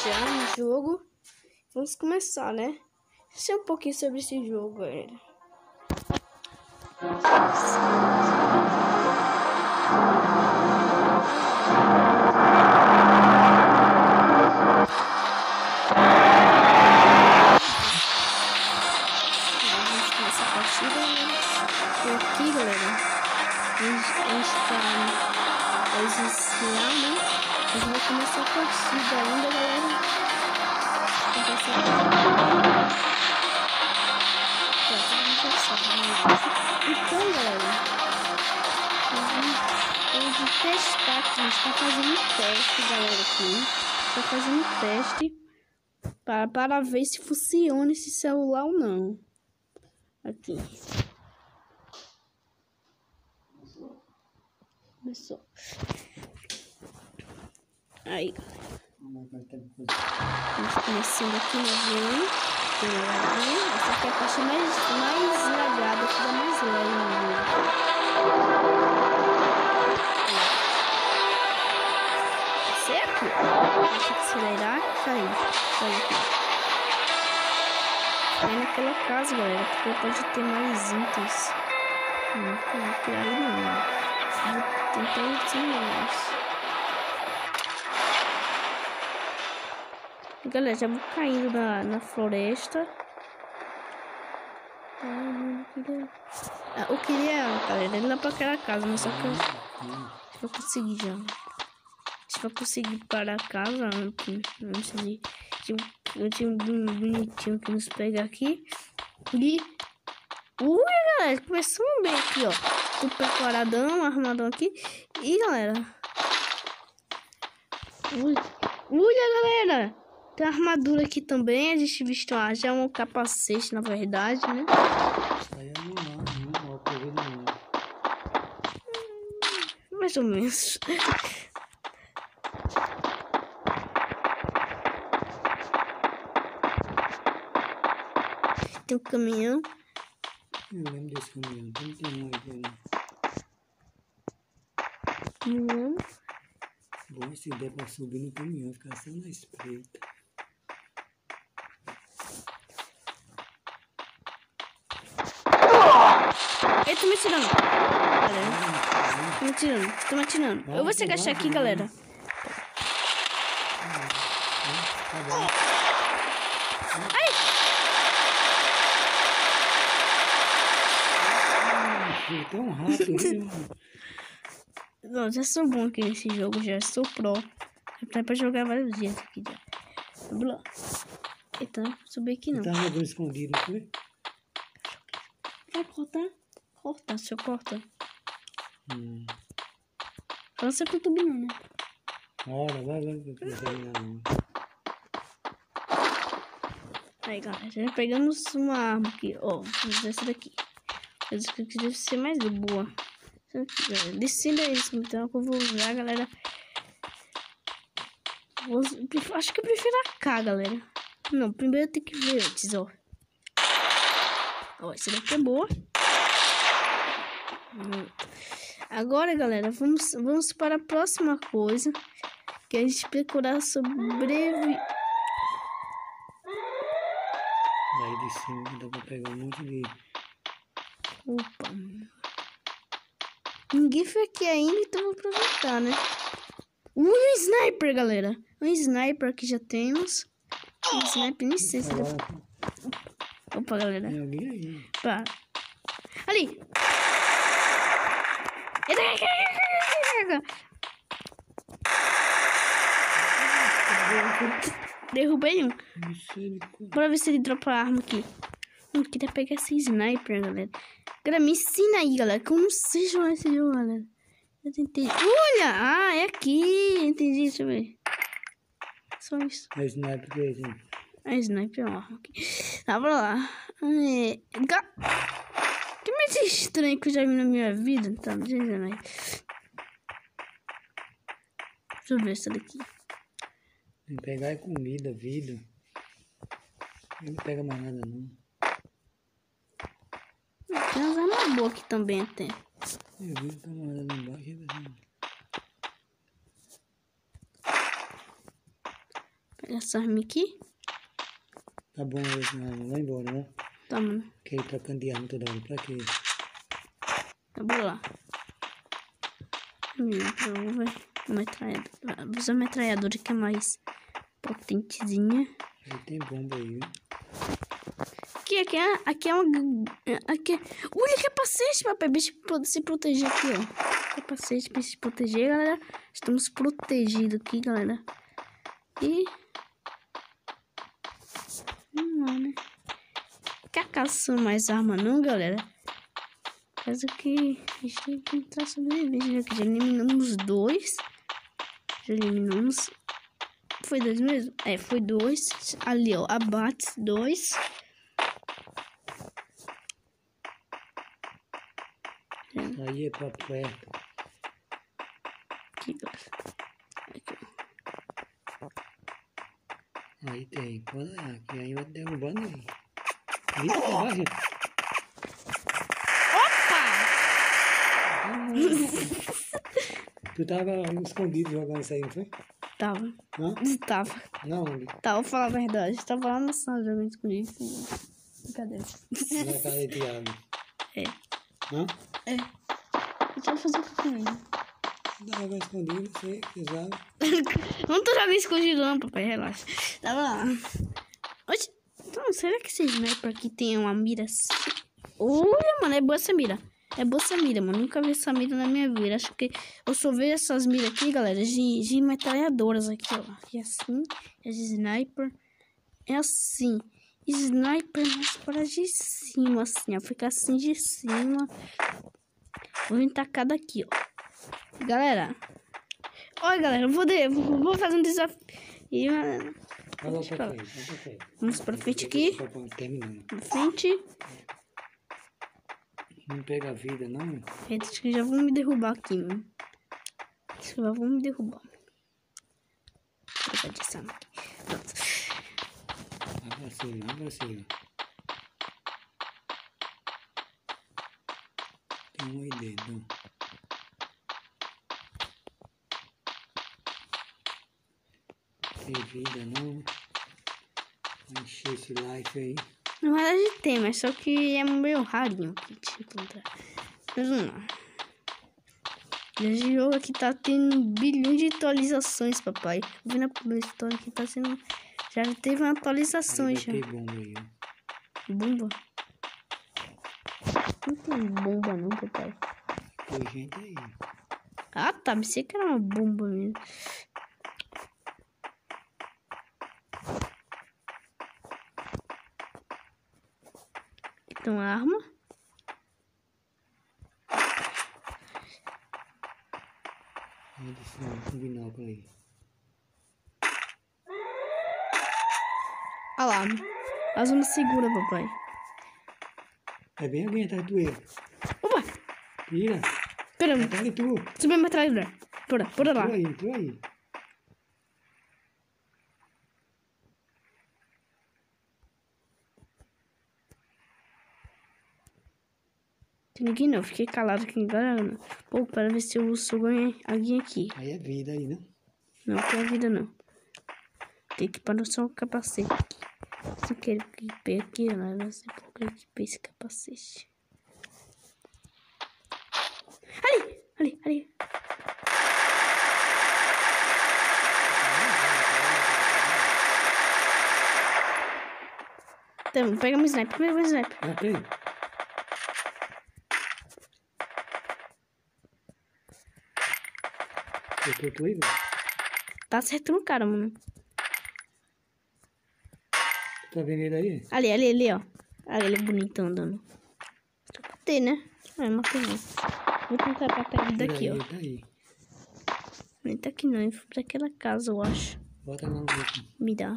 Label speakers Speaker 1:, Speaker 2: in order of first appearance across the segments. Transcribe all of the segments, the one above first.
Speaker 1: já no jogo. Vamos começar, né? Sei um pouquinho sobre esse jogo, galera. Vamos começar a partida, galera. E aqui, galera, a gente tá lá, né? A gente vai começar a partida ainda, galera. Então, galera, eu vou testar aqui. A gente tá fazendo um teste, galera, aqui. Tá fazendo um teste para ver se funciona esse celular ou não. Aqui. Começou. Aí, galera. Estamos começando aqui no vídeo. Essa aqui é a parte mais lagada, que dá mais leve no vídeo. Certo? Vou ter que acelerar. Caiu aqui. Aí naquela casa, galera, porque pode ter mais itens. Não vou criar ali não. Vou tentar mais. Galera, já vou caindo na floresta. Eu queria, galera, ir lá pra aquela casa, mas só que eu vou conseguir já. Se eu conseguir parar a casa antes de eu tinha um bonitinho que nos pega aqui. E galera, começamos bem aqui, ó. Tô preparadão, armadão aqui. E galera, galera, tem armadura aqui também. A gente vestiu já é um capacete, na verdade, né?
Speaker 2: Isso aí é não,
Speaker 1: mais ou menos. Tem um caminhão.
Speaker 2: Eu lembro desse caminhão. Não tem mais aqui,
Speaker 1: Não.
Speaker 2: Bom, se der pra subir no caminhão, ficar só na espreita.
Speaker 1: Ele tá me atirando. Tô me atirando. Eu vou se agachar aqui, galera. Ai!
Speaker 2: Tão rápido.
Speaker 1: Não, já sou bom aqui nesse jogo, já sou pro. É pra jogar vários dias aqui já. Vamos lá. Eita, subir aqui não.
Speaker 2: Tá jogando escondido, não foi?
Speaker 1: Vai cortar? Corta, se eu corta. Não sei pro tubo não, né?
Speaker 2: Ora, vai.
Speaker 1: Aí, galera, já pegamos uma arma aqui. Ó, vamos essa daqui. Essa aqui deve ser mais boa. Descendo é isso, então que eu vou usar, galera. Acho que eu prefiro a K, galera. Não, primeiro eu tenho que ver antes, ó. Ó, essa daqui é boa. Agora, galera, vamos para a próxima coisa. Que a gente procurar sobreviver.
Speaker 2: Daí de cima dá pra pegar um monte de...
Speaker 1: Opa. Ninguém foi aqui ainda, então vou aproveitar, né? Um sniper, galera. Um sniper que já temos. Um sniper, nem sei se dá... Opa, galera.
Speaker 2: Tem alguém aí.
Speaker 1: Pá. Ali. Derrubei um. Bora ver se ele dropa a arma aqui. Eu queria pegar esse sniper, galera. Galera, me ensina aí, galera. Que eu não sei jogar esse jogo, galera. Eu tentei. Olha! Ah, é aqui. Entendi, deixa eu ver. Só isso.
Speaker 2: É sniper que é, gente.
Speaker 1: É sniper, ó. Tá, bora lá. Que mais estranho que eu já vi na minha vida. Tá, não sei, né? Deixa eu ver essa daqui.
Speaker 2: Tem que pegar comida, vida. Não pega mais nada, não.
Speaker 1: Tem umas armas boas aqui também, até.
Speaker 2: Eu vi que tá uma lá embaixo.
Speaker 1: essa arma aqui.
Speaker 2: Tá bom, não vai embora, né?
Speaker 1: Tá, mano.
Speaker 2: Que ele trocando de arma toda hora, pra quê?
Speaker 1: Tá, bora lá. Usa a metralhadora que é mais potentezinha.
Speaker 2: Aí tem bomba aí, viu?
Speaker 1: Aqui é uma... Olha, capacete, papai. Bicho se proteger aqui, ó. Capacete pra se proteger, galera. Estamos protegidos aqui, galera. E... Não, né? Quer caçar mais arma não, galera? Caso que a gente tem que entrar sobrevivência. Já eliminamos 2. Já eliminamos... Foi 2 mesmo? É, foi 2. Ali, ó. Abates 2.
Speaker 2: Aí é pra perto.
Speaker 1: Aqui, galera. Aqui, ó.
Speaker 2: Aí tem. Olha aqui, aí vai derrubando aí. Eita, vai, gente. Tu tava escondido jogando isso aí, não foi?
Speaker 1: Tava.
Speaker 2: Hã?
Speaker 1: Tava.
Speaker 2: Não,
Speaker 1: Tá, vou falar a verdade. Tava lá na sala jogando escondido. Brincadeira.
Speaker 2: na cara de água.
Speaker 1: É.
Speaker 2: Hã?
Speaker 1: É. Eu tava fazendo o que com ele?
Speaker 2: Tava escondido, você pesado.
Speaker 1: Não tô jogando escondido não, papai. Relaxa. Tava lá. Oxe. Então, será que esse sniper aqui tem uma mira assim? Olha, mano. É boa essa mira. É boa essa mira, mano. Nunca vi essa mira na minha vida. Acho que eu só vejo essas miras aqui, galera, de metralhadoras aqui, ó. E assim, é de sniper. É assim. Sniper mais para de cima, assim, ó. Fica assim de cima. Vou vir tacar daqui, ó. Galera. Olha, galera. Vou fazer um desafio. Vamos pra frente aqui. Pra frente.
Speaker 2: Não pega a vida, não.
Speaker 1: Eles que já vão me derrubar aqui, mano. Eles já vão me derrubar. Vou pegar de cima aqui. Pronto.
Speaker 2: Vai pra cima, vai pra cima. Tem um aí dentro. Tem vida, não. Vai encher esse life aí.
Speaker 1: Na verdade tem, mas só que é meio rarinho que te encontrar. Mas vamos lá. Esse jogo aqui tá tendo bilhões de atualizações, papai. Eu vi na história que tá sendo... Já teve uma atualização
Speaker 2: aí
Speaker 1: já.
Speaker 2: Tem bomba aí, ó.
Speaker 1: Bomba? Não tem bomba não, papai.
Speaker 2: Tem gente aí.
Speaker 1: Ah, tá. Pensei que era uma bomba mesmo. Então, arma.
Speaker 2: Olha de cima, com binóculo aí.
Speaker 1: Olha lá. A zona segura, papai.
Speaker 2: É bem alguém atrás do erro.
Speaker 1: Opa!
Speaker 2: Tira.
Speaker 1: Pera,
Speaker 2: Atrás de tu.
Speaker 1: subi a metralhadora. Bora lá.
Speaker 2: Entrou aí.
Speaker 1: Tem ninguém não, fiquei calado aqui agora. Pô, para ver se eu ganho alguém aqui.
Speaker 2: Aí é vida aí, né?
Speaker 1: Não tem vida não. Tem que parar só o capacete aqui. Se eu quero equipar aqui, eu não sei por que eu equipei esse capacete. Ali. Então, pega meu sniper,
Speaker 2: Ah, tem. Eu tô aí, velho.
Speaker 1: Tá acertando o cara, mano.
Speaker 2: Tá vendo ele aí?
Speaker 1: Ali, ó. Ali, ele é bonitão andando. Só matei, né? Matei não. Vou tentar matar ele daqui, ó.
Speaker 2: Ele tá aí.
Speaker 1: Ele tá aqui não, ele foi pra aquela casa, eu acho.
Speaker 2: Bota lá no outro.
Speaker 1: Me dá.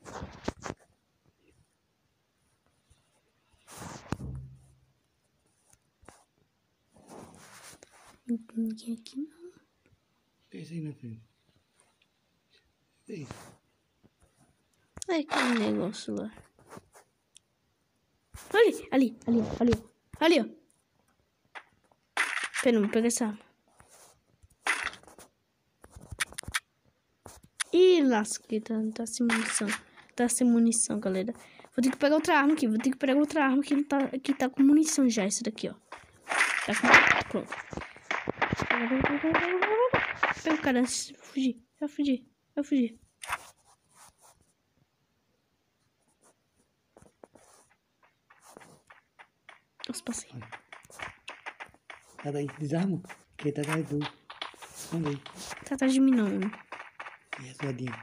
Speaker 1: Não tem ninguém aqui não.
Speaker 2: Pensa aí na frente. Ei.
Speaker 1: Olha aquele negócio lá. Ali, ó. Pera, vou pegar essa arma. Ih, lasqueta, tá sem munição. Tá sem munição, galera. Vou ter que pegar outra arma aqui. Vou ter que pegar outra arma que tá com munição já. Essa daqui, ó. Tá com... Pronto. Pega o cara. Fugir. Vai fugir. Vai fugir. Nossa, passei.
Speaker 2: Tá daí, desarma. Que tá atrás do... Vamos aí.
Speaker 1: Tá atrás de mim, não.
Speaker 2: E essa vadinha.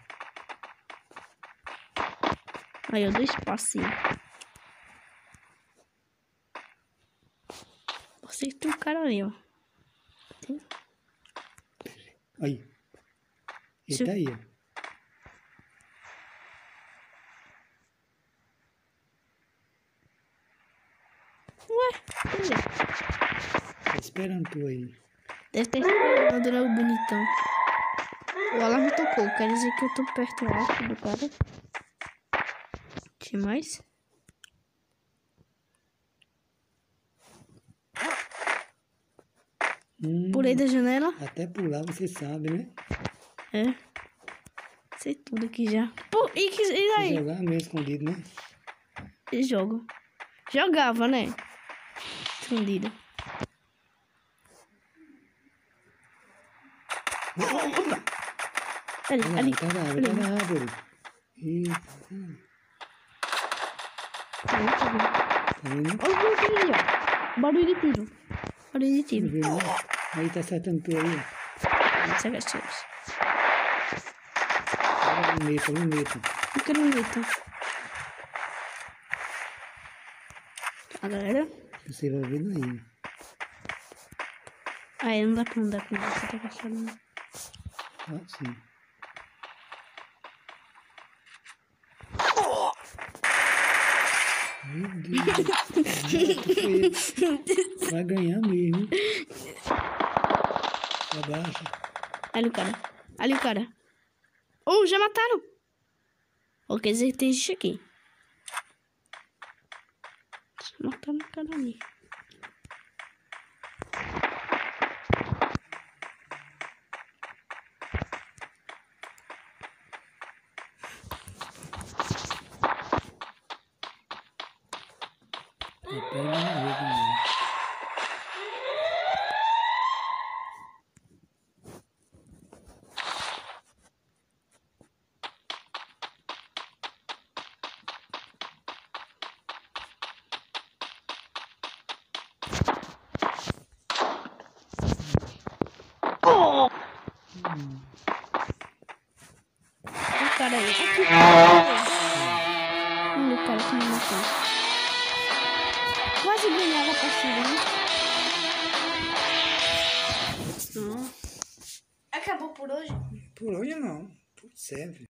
Speaker 1: Aí, eu dou espacinho. Você tem um cara ali, ó. Tem...
Speaker 2: Aí. Ele tá aí, ó.
Speaker 1: Ué, cadê?
Speaker 2: Tá esperando tu aí.
Speaker 1: Deve ter esperado, né, o bonitão. O alarme tocou, quer dizer que eu tô perto alto do cara. Tem mais? Pulei da janela.
Speaker 2: Até pular você sabe, né?
Speaker 1: É. Sei tudo aqui já. Pô, e aí?
Speaker 2: Jogar meio escondido, né?
Speaker 1: Jogo. Jogava, né? Escondido. Ali.
Speaker 2: Tá na árvore. Eita. Tá vendo?
Speaker 1: Olha o barulho, ó. Barulho de tiro. Barulho de tiro.
Speaker 2: Viu, né? Aí tá acertando tu aí, ó.
Speaker 1: Sai das tiros.
Speaker 2: No meio.
Speaker 1: Eu quero um medo. A galera.
Speaker 2: Você vai vendo aí.
Speaker 1: Aí não dá pra andar com você, tá gastando.
Speaker 2: Ah, sim. Meu Deus. Vai ganhar mesmo. Abaixa.
Speaker 1: Ali o cara. Oh, já mataram. Ou quer dizer que tem gente aqui. Já mataram o cara ali. O cara aí. Olha o cara que me matou. Quase ganhava a partida, né? Acabou por hoje?
Speaker 2: Por hoje não. Por sempre.